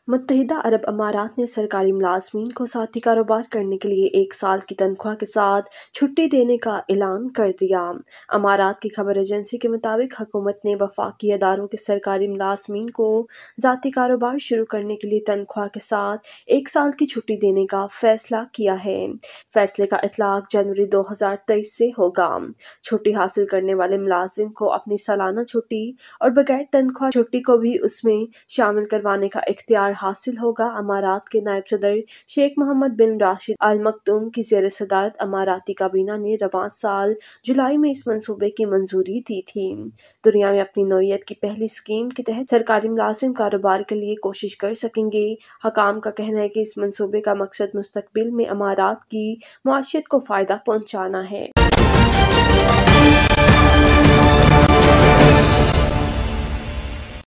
متحدہ عرب امارات نے سرکاری ملازمین کو ذاتی کاروبار کرنے کے لیے 1 سال کی تنخواہ کے ساتھ چھٹی دینے کا اعلان کر دیا۔ امارات کی خبر ایجنسی کے مطابق حکومت نے وفاقی اداروں کے سرکاری ملازمین کو ذاتی کاروبار شروع کرنے کے لیے تنخواہ کے ساتھ 1 سال کی چھٹی دینے کا فیصلہ کیا ہے۔ فیصلے کا اطلاق جنوری 2023 سے ہوگا۔ چھٹی حاصل کرنے والے ملازم کو اپنی سالانہ چھٹی اور بغیر تنخواہ چھٹی کو بھی اس میں شامل کروانے کا اختیار حاصل ہوگا۔ امارات کے نائب صدر شیخ محمد بن راشد آل مکتوم کی زیر صدارت اماراتی کابینہ نے رواں سال جولائی میں اس منصوبے کی منظوری دی تھی۔ دنیا میں اپنی نوعیت کی پہلی اسکیم کے تحت سرکاری ملازم کاروبار کے لیے کوشش کر سکیں گے۔ حکام کا کہنا ہے کہ اس منصوبے کا مقصد مستقبل میں امارات کی معیشت کو فائدہ پہنچانا ہے۔